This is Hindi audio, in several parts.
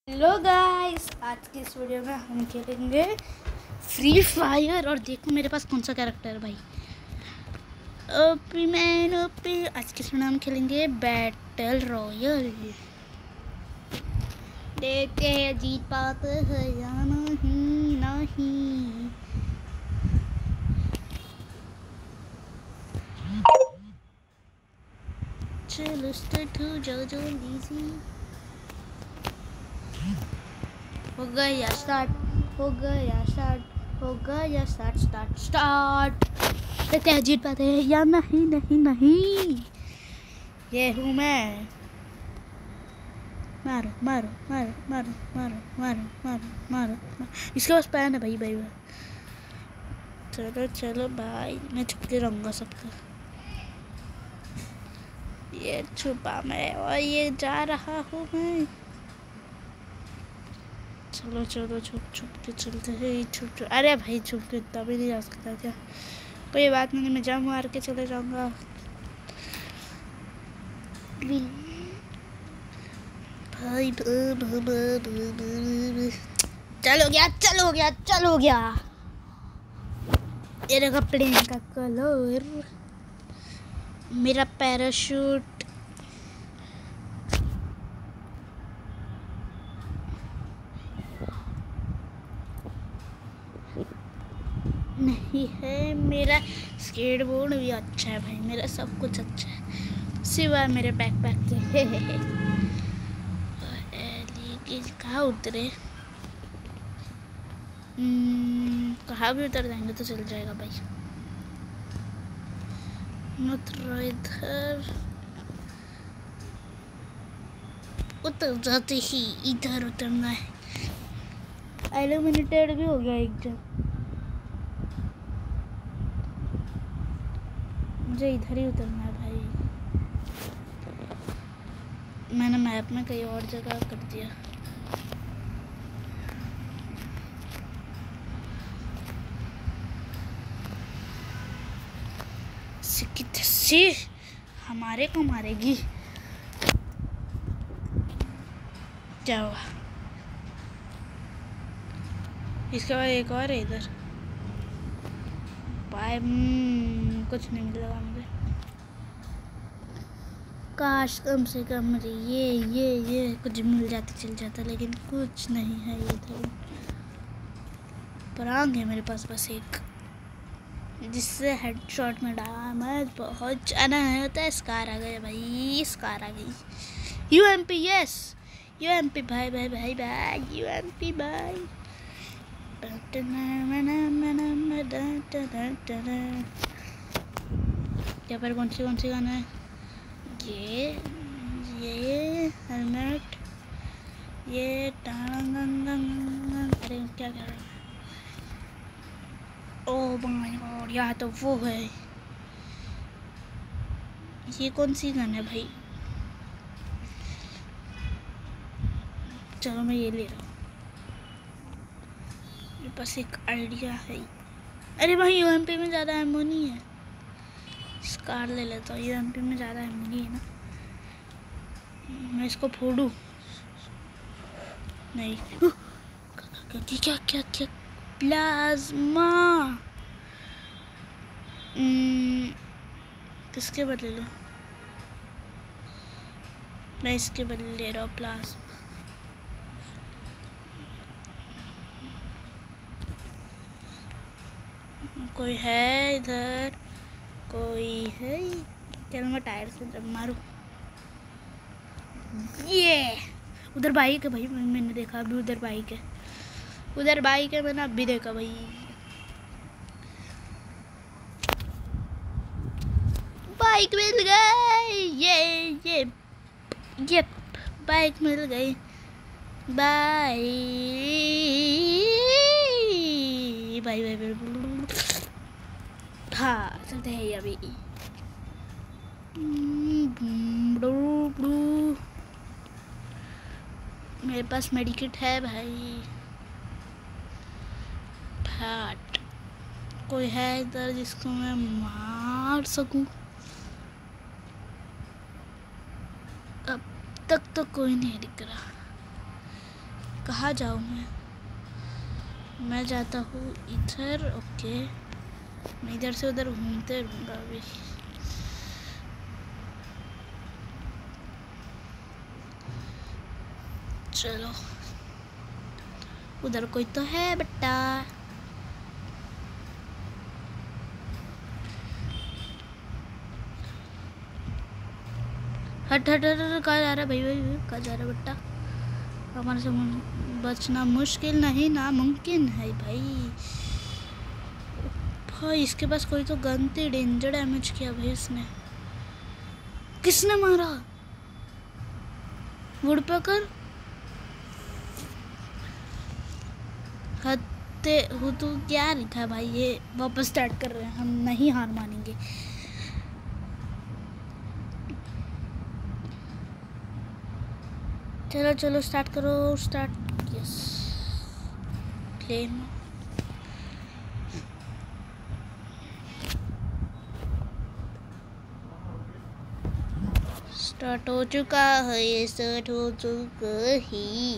हेलो गाइस, आज की इस वीडियो में हम खेलेंगे फ्री फायर। और देखो मेरे पास कौन सा कैरेक्टर है भाई, ओपी मैन ओपी। आज की इस वीडियो में हम खेलेंगे बैटल रॉयल। देखते हैं जीत पाते हैं या नहीं। नहीं चलो स्टार्ट हो जाओ जल्दी सी। हो गया स्टार्ट, हो गया स्टार्ट, हो गया स्टार्ट स्टार्ट स्टार्ट। देखते हैं जीत पाते हैं या नहीं। नहीं नहीं, ये हूँ मैं। मारो मारो मारो मारो मारो मारो मारो मारो मारो। इसके पास पैन है भाई भाई भाई। चलो चलो भाई, मैं छुप के रहूँगा सबका। ये छुपा मैं और ये जा रहा हूँ मैं। चलो चलो छुप छुप के चलते हैं। छुप छुप, अरे भाई छुप के इतना भी नहीं जा सकता क्या? कोई बात नहीं, मैं जंप मार के चले जाऊँगा। भाई चलो गया चलो गया चलो गया। मेरे कपड़े का कलर, मेरा पैराशूट नहीं है। मेरा स्केटबोर्ड भी अच्छा है भाई, मेरा सब कुछ अच्छा है सिवाय मेरे बैकपैक के। कहाँ उतरे? कहाँ भी उतर जाएंगे तो चल जाएगा भाई। उतर इधर, उतर जाते ही इधर उतरना है। एलिमिनेटेड भी हो गया एक जन। मुझे इधर ही उतरना है भाई। मैंने मैप में कहीं और जगह कर दिया। सी हमारे को मारेगी। क्या हुआ? इसके बाद एक और है इधर। बाय। कुछ नहीं मिलेगा मुझे। काश कम से कम ये कुछ मिल जाता चल जाता, लेकिन कुछ नहीं है इधर। परांग है मेरे पास बस एक, जिससे हेडशॉट में डैमेज बहुत ज़्यादा नहीं होता है। स्कार आ गया भाई, स्कार आ गई। यूएमपी, यस यूएमपी भाई भाई भाई भाई, यूएमपी भाई। क्या पर कौन सी गाना है? ये हेलमेट, ये अरे क्या कर रहा है? ओह माय गॉड, यहाँ तो वो है। ये कौन सी गन है भाई? चलो मैं ये ले रहा हूँ, मेरे पास एक आइडिया है। अरे भाई यूएमपी में ज़्यादा एमो नहीं है। स्कार ले लेता हूँ, यूएमपी में ज़्यादा एमो नहीं है ना। मैं इसको फोड़ूँ? नहीं। क्या क्या क्या प्लाज्मा। किसके बदले लो? मैं इसके बदले ले रहा हूँ प्लाज्मा। कोई है इधर? कोई है? चल मैं टायर से जब मारूं। ये उधर बाइक है भाई, मैंने देखा अभी उधर बाइक है। उधर बाइक है, मैंने अभी देखा भाई। बाइक मिल गई। ये बाइक मिल गई। Bye bye bye bye. हाँ चलते हैं अभी। मेरे पास मेडिकेट है भाई। फैट कोई है इधर जिसको मैं मार सकूं? अब तक तो कोई नहीं दिख रहा। कहाँ जाऊँ मैं जाता हूँ इधर। ओके, मैं इधर से उधर घूमते रहूँगा अभी। चलो, उधर कोई तो है बेटा। हट हट हट, कहाँ जा रहा है भाई? भाई कहाँ जा रहा है बेटा? हमारे से बचना मुश्किल नहीं नामुमकिन है भाई। भाई इसके पास कोई तो गन थी, डेंजर डैमेज किया भाई इसने। किसने मारा? वुडपेकर? हत्ते हो तो क्या लिखा है भाई? ये वापस स्टार्ट कर रहे हैं, हम नहीं हार मानेंगे। चलो चलो स्टार्ट करो, स्टार्ट। यस, क्लेम स्टार्ट हो चुका है, ये स्टार्ट हो चुका है।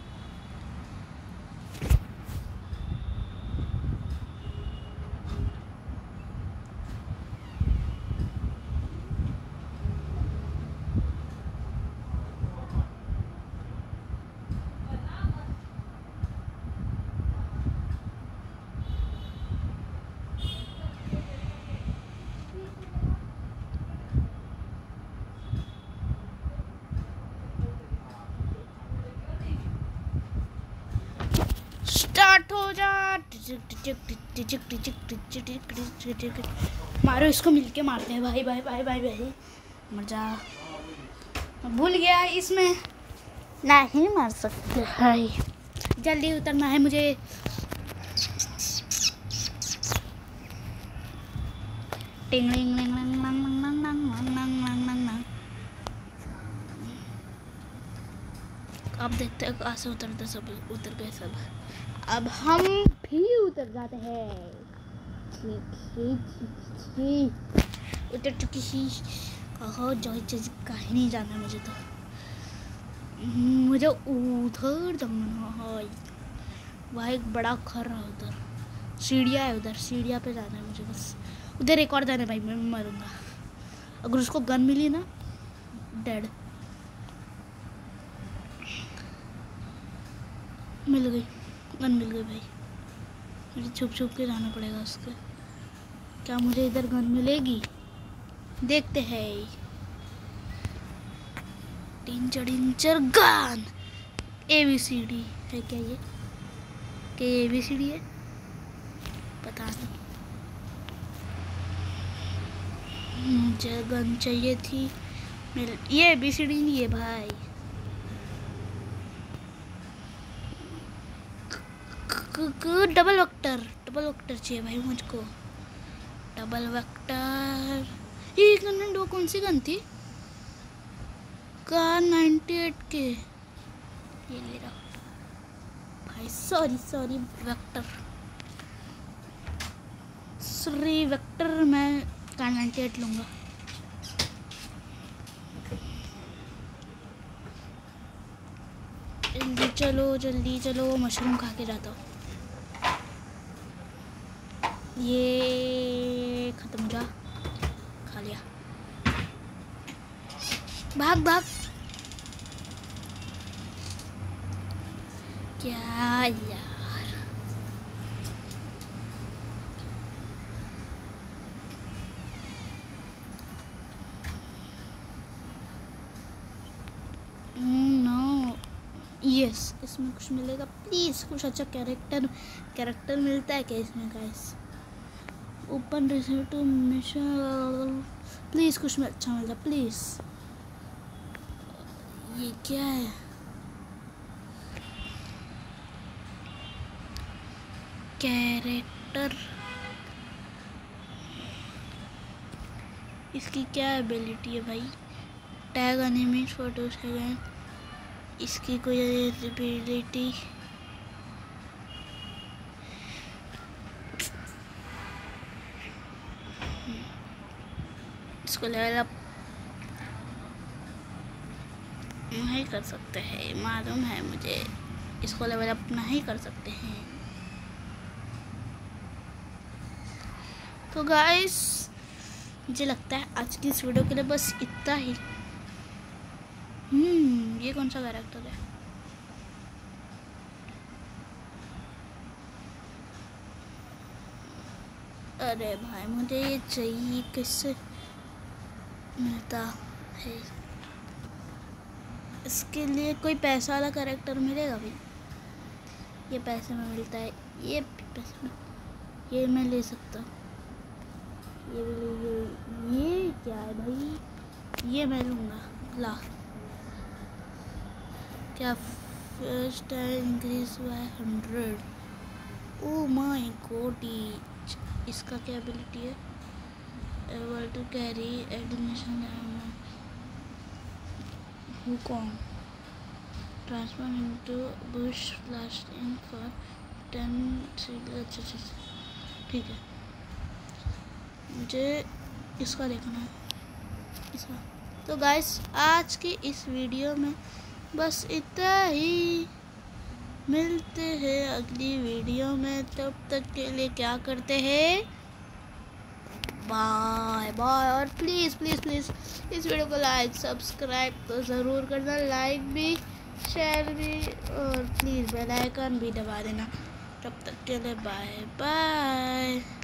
स्टार्ट हो जा। मारो इसको, मिलके मारते हैं भाई भाई भाई भाई भाई। मजा भूल गया, इसमें नहीं मार सकते भाई। जल्दी उतरना है मुझे। टिंग लिंग लिंग लिंग लिंग लिंग लिंग लिंग लिंग लिंग लिंग लिंग। अब देखते हैं कहाँ से उतरते। सब उतर गए सब। अब हम भी उतर जाते हैं। उतर चुकी ही। कहाँ जाए कहीं नहीं जाना मुझे तो। मुझे उधर जाना है। वहाँ एक बड़ा खर है, उधर सीढ़ियाँ है, उधर सीढ़ियाँ पे जाना है मुझे बस। उधर एक और जाना है भाई, मैं मरूंगा अगर उसको गन मिली ना। डेड मिल गई, गन मिल गई भाई। मुझे छुप छुप के जाना पड़ेगा उसके। क्या मुझे इधर गन मिलेगी? देखते हैं। Danger gun. ABCD है क्या ये? क्या ये ABCD है? पता नहीं। मुझे गन चाहिए थी। ये ABCD नहीं है भाई। डबल वेक्टर चाहिए भाई मुझको। Double vector. ये गन वो कौन सी गन थी? कार 98 के। ये ले रहा भाई। Sorry vector. मैं कार 98 लूँगा। जल्दी चलो मशरूम खा के जाता हूँ। ये खत्म हो जा। खा लिया। भाग भाग। क्या यार, नो। यस, इसमें कुछ मिलेगा प्लीज। कुछ अच्छा कैरेक्टर मिलता है क्या इसमें guys? Open receive to mission please. कुछ में अच्छा मिलता प्लीज। ये क्या है? कैरेक्टर। इसकी क्या एबिलिटी है भाई? टैग एनिमीज फोटोज के गए। इसकी कोई एबिलिटी? इसको लेवल अप नहीं कर सकते हैं, मालूम है मुझे। इसको लेवल अप नहीं कर सकते हैं। तो गाइस मुझे लगता है आज की इस वीडियो के लिए बस इतना ही। ये कौन सा कैरेक्टर है? अरे भाई मुझे ये चाहिए, किससे मिलता है? इसके लिए कोई पैसा वाला कैरेक्टर मिलेगा भी? ये पैसे में मिलता है, ये पैसे में, ये मैं ले सकता हूँ। ये क्या है भाई? ये मैं लूँगा। ला क्या? First increase by 100। Oh my god, इसका क्या एबिलिटी है? एबल टू कैरी एडमिशन हुकॉम transfer into bush blast in for 10। अच्छा ठीक है, मुझे इसका देखना है, इसका। तो गाइस आज की इस वीडियो में बस इतना ही। मिलते हैं अगली वीडियो में, तब तक के लिए क्या करते हैं, बाय बाय। और प्लीज़ प्लीज़ प्लीज़ इस वीडियो को लाइक सब्सक्राइब तो ज़रूर करना, लाइक भी शेयर भी, और प्लीज़ बेल आइकन भी दबा देना। तब तक के लिए बाय बाय।